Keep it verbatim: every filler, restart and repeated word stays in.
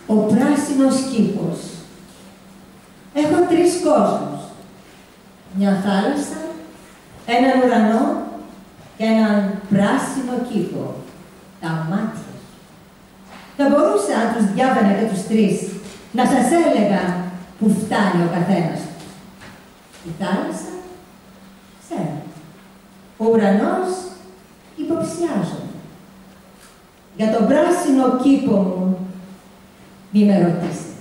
Ο πράσινος κήπος. Έχω τρεις κόσμους. Μια θάλασσα, έναν ουρανό και έναν πράσινο κήπο. Τα μάτια σου. Θα μπορούσα, αν τους διάβανα και τους τρεις, να σας έλεγα που φτάνει ο καθένας τους. Η θάλασσα, ξέρω. Ο ουρανός, υποψιάζομαι. Για τον πράσινο κήπο μου, μη με ρωτήσετε.